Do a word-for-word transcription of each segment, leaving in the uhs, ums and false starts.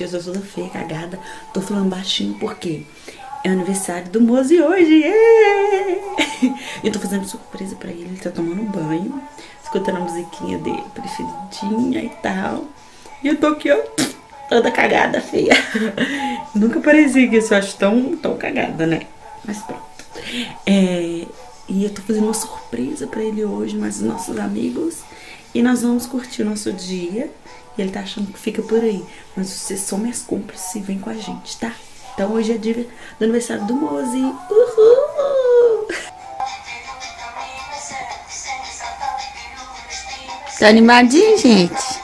eu tô toda feia, cagada. Tô falando baixinho porque é aniversário do Mozi hoje. Yeah! Eu tô fazendo surpresa pra ele. Ele tá tomando banho, escutando a musiquinha dele preferidinha e tal. E eu tô aqui, ó, toda cagada, feia. Nunca parecia que isso, eu acho tão, tão cagada, né? Mas pronto. É, e eu tô fazendo uma surpresa pra ele hoje, mais os nossos amigos. E nós vamos curtir o nosso dia. E ele tá achando que fica por aí. Mas vocês são minhas cúmplices e vem com a gente, tá? Então hoje é dia do aniversário do Mozi. Uhul! Tá animadinho, gente?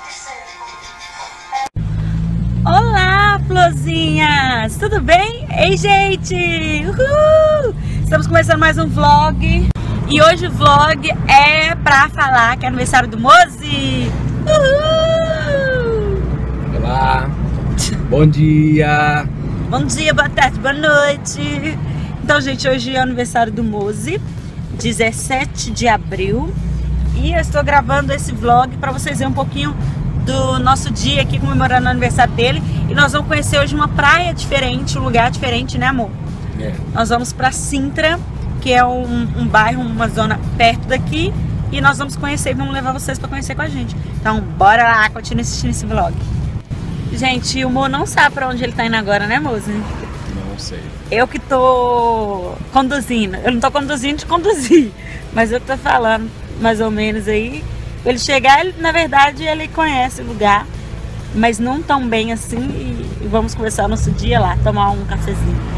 Olá, florzinhas! Tudo bem? Ei, gente! Uhul! Estamos começando mais um vlog. E hoje o vlog é pra falar que é aniversário do Mozi. Uhul! Olá! Bom dia! Bom dia, boa tarde, boa noite! Então, gente, hoje é o aniversário do Mozi, dezessete de abril. E eu estou gravando esse vlog pra vocês verem um pouquinho do nosso dia aqui comemorando o aniversário dele. E nós vamos conhecer hoje uma praia diferente, um lugar diferente, né, amor? É. Nós vamos pra Sintra, que é um, um bairro, uma zona perto daqui. E nós vamos conhecer e vamos levar vocês pra conhecer com a gente. Então, bora lá, continue assistindo esse vlog. Gente, o Mo não sabe pra onde ele tá indo agora, né, Mozi? Não sei. Eu que tô conduzindo. Eu não tô conduzindo de conduzir, mas eu tô falando mais ou menos aí. Ele chegar, ele, na verdade, ele conhece o lugar, mas não tão bem assim. E vamos começar o nosso dia lá, tomar um cafezinho.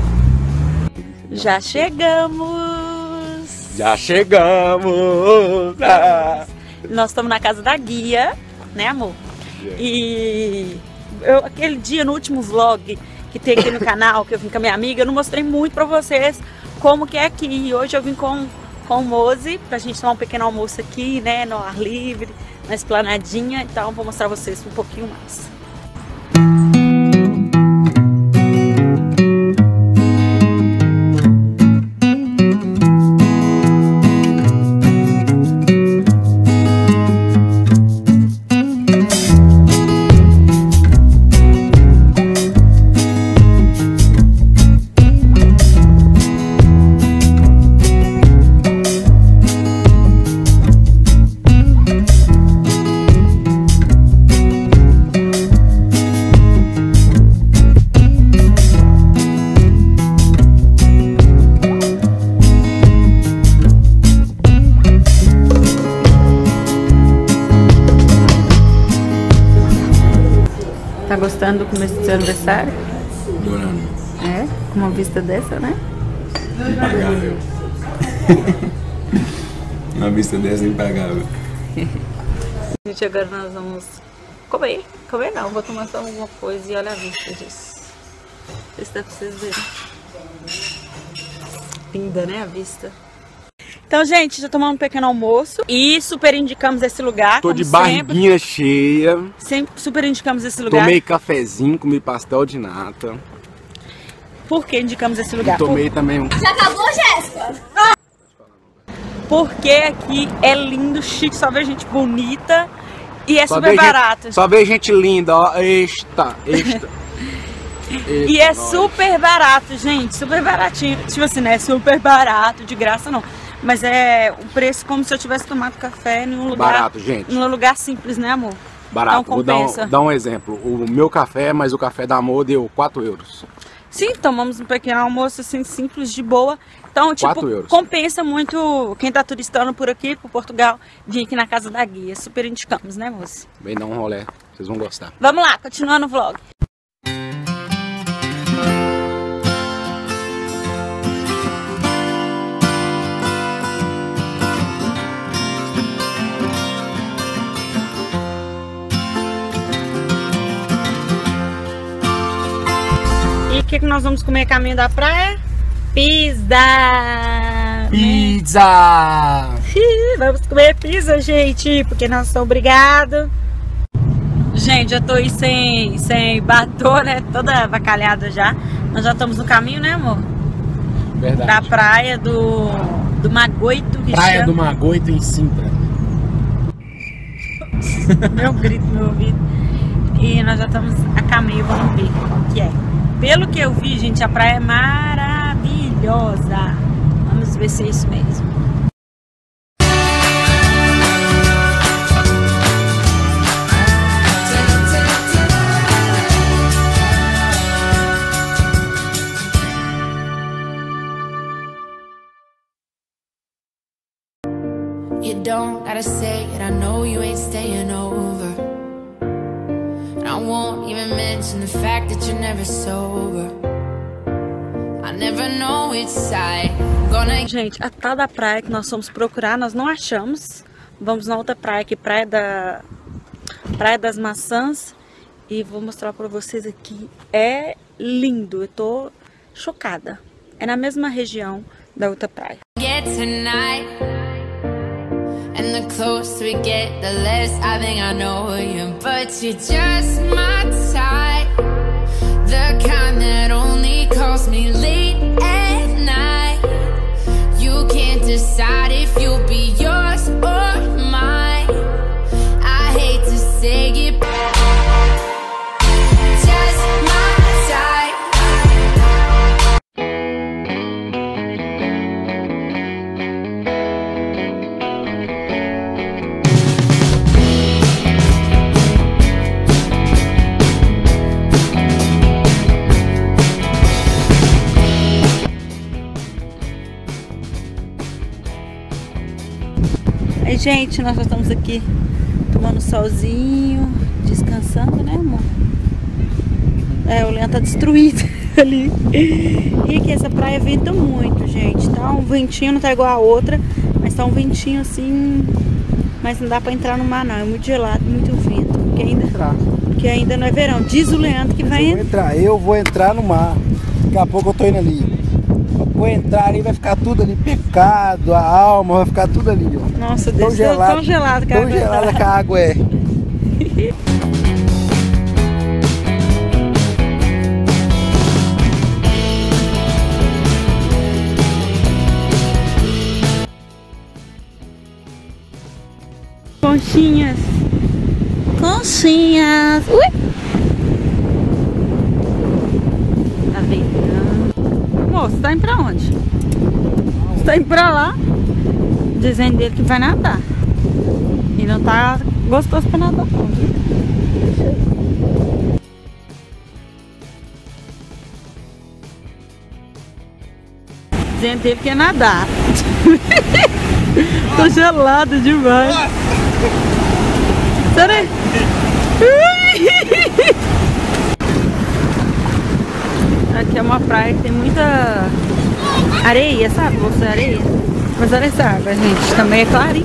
Já chegamos! Já chegamos! Ah. Nós estamos na casa da guia, né, amor? Yeah. E eu, aquele dia no último vlog que tem aqui no canal, que eu vim com a minha amiga, eu não mostrei muito pra vocês como que é aqui. E hoje eu vim com, com o Mozi pra gente tomar um pequeno almoço aqui, né, no ar livre, na esplanadinha. Então vou mostrar pra vocês um pouquinho mais. Tá gostando do começo do seu aniversário? Adorando. É? Com uma vista dessa, né? Impagável. Uma vista dessa é impagável. Gente, agora nós vamos comer. Comer não, vou tomar só alguma coisa e olha a vista disso. Não sei se dá pra vocês verem. Linda, né, a vista? Então, gente, já tomamos um pequeno almoço e super indicamos esse lugar. Tô de barriguinha sempre. cheia. Sempre super indicamos esse lugar. Tomei cafezinho, comi pastel de nata. Por que indicamos esse lugar? E tomei Por... também um... Já acabou, Jéssica? Porque aqui é lindo, chique, só vê gente bonita e é só super barato. Gente, só vê gente linda, ó. Esta, esta. E Eita, é nós. super barato, gente, super baratinho. Tipo assim, não é super barato, de graça não. Mas é o preço como se eu tivesse tomado café em um lugar... Barato, gente. Num lugar simples, né, amor? Barato. Então, vou dar um, dar um exemplo. O meu café, mas o café da Amor deu quatro euros. Sim, tomamos um pequeno almoço assim, simples, de boa. Então, tipo, compensa muito quem tá turistando por aqui, por Portugal, vir aqui na casa da guia. Super indicamos, né, moça? Vem dar um rolê, vocês vão gostar. Vamos lá, continuando o vlog. E o que, que nós vamos comer a caminho da praia? Pizza! Pizza! Vamos comer pizza, gente, porque nós somos obrigados. Gente, já tô aí sem, sem batom, né? Toda avacalhada já. Nós já estamos no caminho, né, amor? Verdade. Da praia do, do Magoito. Praia do Magoito em Sintra. Meu grito no meu ouvido. E nós já estamos a caminho, vamos ver o que é. Pelo que eu vi, gente, a praia é maravilhosa. Vamos ver se é isso mesmo. You don't gotta say it, I know you ain't staying over. And I won't even mention the fact that you're never sober. I never know which side gonna... Gente, a tal da praia que nós fomos procurar, nós não achamos. Vamos na outra praia aqui, praia da Praia das Maçãs. E vou mostrar pra vocês aqui. É lindo, eu tô chocada. É na mesma região da outra praia. Get tonight. And the closer we get, the less I think I know you. But you're just my type, the kind that only calls me late at night. You can't decide if you'll be yours or mine. I hate to say it, just my type. Aí, gente, nós já estamos aqui tomando solzinho, descansando, né, amor? É, o Leandro tá destruído ali. E aqui essa praia venta muito, gente. Tá um ventinho, não tá igual a outra, mas tá um ventinho assim, mas não dá pra entrar no mar não, é muito gelado, muito vento, porque ainda, entrar. porque ainda não é verão. Diz o Leandro que vai eu vou entrar. Eu vou entrar no mar. Daqui a pouco eu tô indo ali. Vou entrar ali, vai ficar tudo ali, pecado, a alma, vai ficar tudo ali, ó. Nossa, Deus, tão gelado, tão gelado que a água é. Tão gelada que a água é. Conchinhas. Conchinhas. Ui! Tá ventando. Moço, tá indo pra onde? Você tá indo pra lá? Dizendo dele que vai nadar. E não tá gostoso pra nadar não, viu? Dizendo dele que ia nadar. Tô gelado demais. Será? Aqui é uma praia que tem muita areia, sabe? Bolsa de areia. Mas olha essa água, gente. Também é clarinha.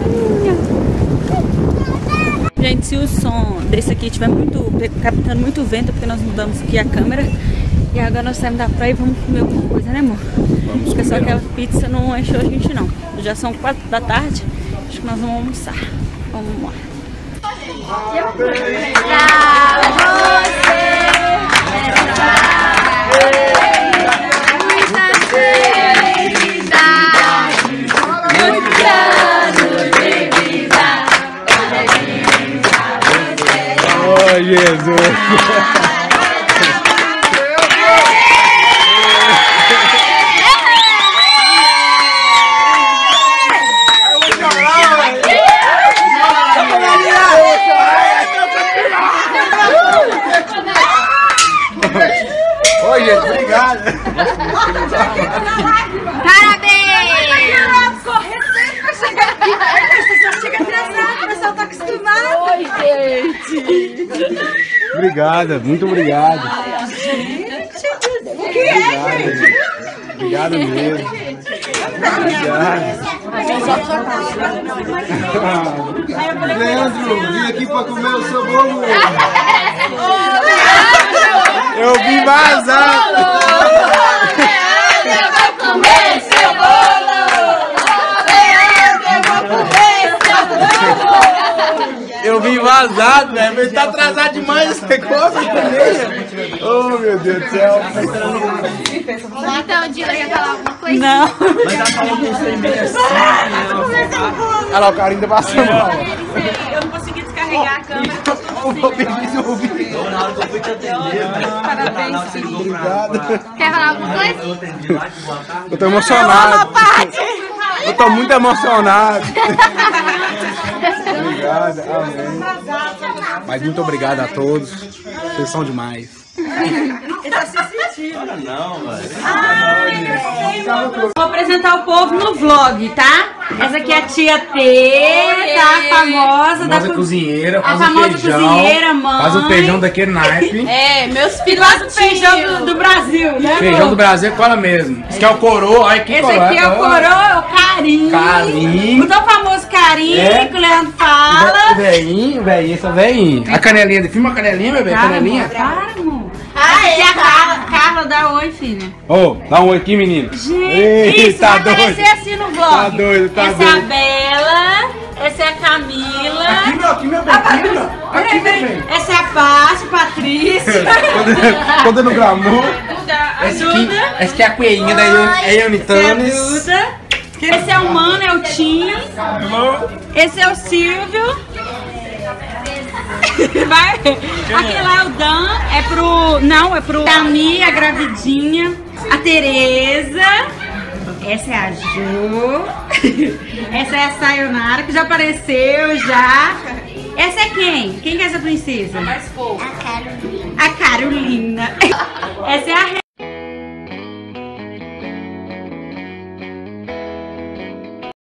Gente, se o som desse aqui estiver muito, captando muito vento, porque nós mudamos aqui a câmera. E agora nós saímos da praia e vamos comer alguma coisa, né, amor? Vamos porque só comer. aquela pizza não encheu a gente, não. Já são quatro da tarde. Acho que nós vamos almoçar. Vamos lá. Oh, Jesus! Oi, gente, obrigado. Parabéns! Correndo sempre pra chegar aqui. Você só chega atrasado, o pessoal tá acostumado. Oi, gente. Obrigada, muito obrigado. Gente, o que é, gente? Obrigado mesmo. Obrigado. Leandro, vim aqui pra comer o seu bolo. Eu vim vazar. Eu vou comer seu bolo. Eu vou comer seu bolo. Eu vim vazado, né? Ele tá atrasado demais esse negócio. Oh, meu Deus do céu. Então, o Dila ia falar alguma coisa? Não. Mas ela falou que você meio assim. Olha lá, o cara ainda passou mal. Eu não consegui descarregar. desligar a câmera. Parabéns, filho. Obrigado. Quer falar alguma coisa? Eu tô emocionado. Eu tô muito emocionado. Obrigado, amém. Mas muito obrigado a todos. Vocês são demais. Ele tá se sentindo. Não, vou apresentar o povo no vlog, tá? Essa aqui é a tia T, tá? A famosa da co cozinheira, a faz famosa o feijão, cozinheira, mãe. faz o feijão daquele naipe. É, meus filhos fazem o feijão do, do Brasil, né? Feijão do Brasil é com ela mesmo. Esse aqui é o coroa, olha que Esse coroa. aqui é o coroa, é o carinho. Carinho. O tão famoso carinho É. que o Leandro O fala. velhinho, velhinho, esse é o velhinho. A canelinha, filma a canelinha, bebê, Para, canelinha. amor, para, amor. Ah, é a Carla. Carla, dá oi, filha. Ô, oh, dá um oi aqui, menino. Gente, isso tá vai doido. aparecer assim no vlog. Tá doido, tá essa doido. é a Bela, essa é a Camila. Aqui, meu, aqui, meu bem, aqui, meu bem. Aqui, meu bem. Essa é a Paty, Patrícia. Tô dando glamour. A Essa aqui, Duda. essa aqui é a coelhinha da Essa é a Eunitanes. Duda. Esse é o Mano, é o Tim. Esse é o Silvio. Vai. Aquele lá é o Dan, é pro... Não, é pro Tami, a gravidinha. A Tereza. Essa é a Jo. Essa é a Sayonara, que já apareceu, já. Essa é quem? Quem que é essa princesa? A Carolina. A Carolina. Essa é a